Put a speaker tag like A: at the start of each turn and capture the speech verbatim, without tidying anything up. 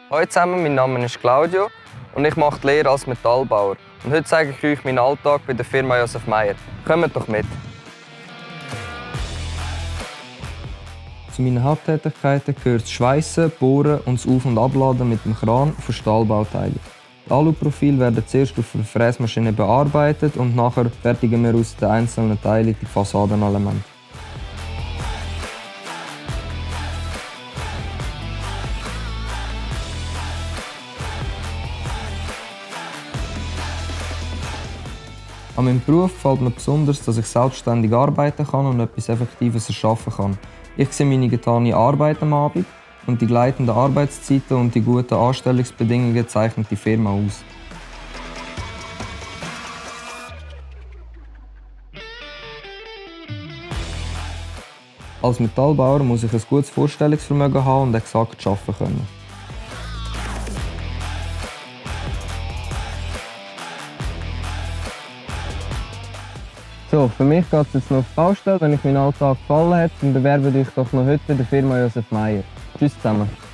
A: Hallo zusammen, mein Name ist Claudio und ich mache die Lehre als Metallbauer. Und heute zeige ich euch meinen Alltag bei der Firma Josef Meyer. Kommt doch mit! Zu meinen Haupttätigkeiten gehört das Schweissen, Bohren und das Auf- und Abladen mit dem Kran von Stahlbauteilen. Die Aluprofile werden zuerst auf der Fräsmaschine bearbeitet und nachher fertigen wir aus den einzelnen Teilen die Fassadenelemente. An meinem Beruf gefällt mir besonders, dass ich selbstständig arbeiten kann und etwas Effektives erschaffen kann. Ich sehe meine getane Arbeit am Abend und die gleitenden Arbeitszeiten und die guten Anstellungsbedingungen zeichnen die Firma aus. Als Metallbauer muss ich ein gutes Vorstellungsvermögen haben und exakt arbeiten können. So, für mich geht es jetzt noch auf die Baustelle. Wenn euch mein Alltag gefallen hat, dann bewerbt euch doch noch heute bei der Firma Josef Meyer. Tschüss zusammen!